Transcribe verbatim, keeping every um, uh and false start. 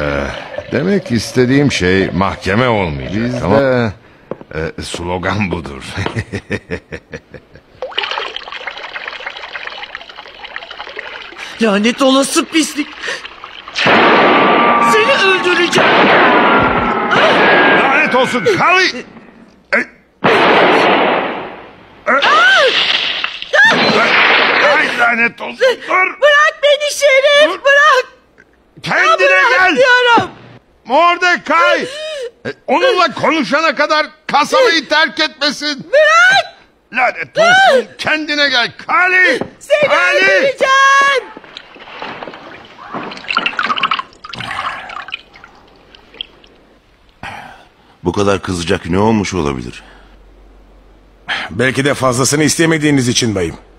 Ee, demek istediğim şey mahkeme olmayacak. Bizde ama e, slogan budur. Lanet olası pislik. Seni öldüreceğim. Lanet olsun Kali. Ay lanet olsun. Dur. Bırak beni Şerif. Dur. Bırak. Kendine Bırak gel. diyorum. Mordecai. Onunla konuşana kadar kasabayı terk etmesin. Bırak. Lanet olsun. Kendine gel Kali. Seni Kali. öldüreceğim. Bu kadar kızacak ne olmuş olabilir? Belki de fazlasını istemediğiniz için bayım.